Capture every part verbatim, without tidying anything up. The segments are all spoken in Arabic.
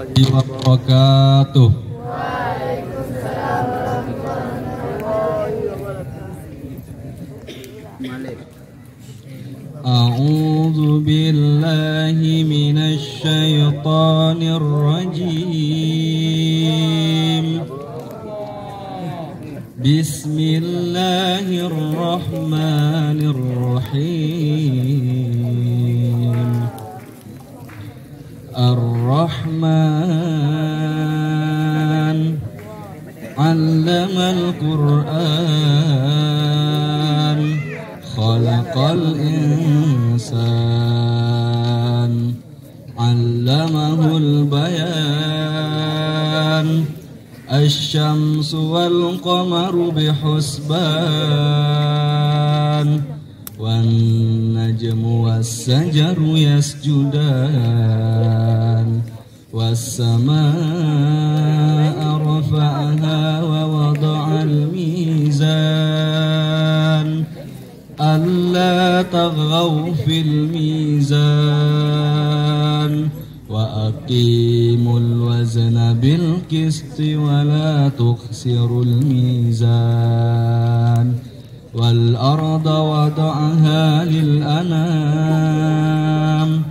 wabarakatuh. Waalaikumsalam warahmatullahi wabarakatuh. A'udzu billahi minasy syaithanir rajim. Bismillahirrahmanirrahim. Ar-Rahman 'allamal Qur'an, khalaqal insan, 'allamahul bayan. Asy-syamsu wal qamaru bihusban, wan najmu was-sajaru yasjudan, was-samaa'a rafa'aha wa wada'al mizan, alla taghaw fil mizan, wa aqimul wazna bil qisti wa la tukhsirul mizan, wal arda wada'aha lil anam,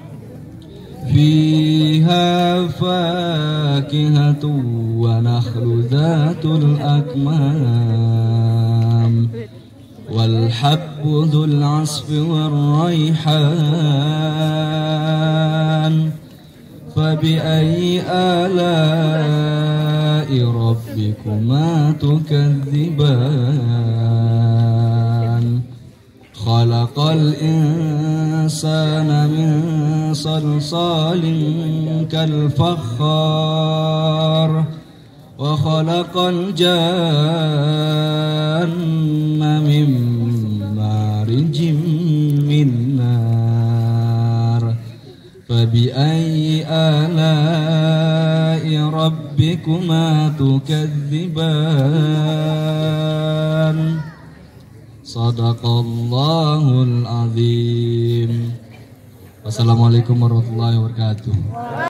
fiha fakihatu wa nakhlu dhatul akmam, wal habbu dhul asfi war rayhan. فبأي آلاء ربكما تكذبان خلق الإنسان من صلصال كالفخار وخلق الجان من مارج من نار فبأي آلاء ربكما تكذبان صدق الله العظيم. Wassalamualaikum warahmatullahi wabarakatuh.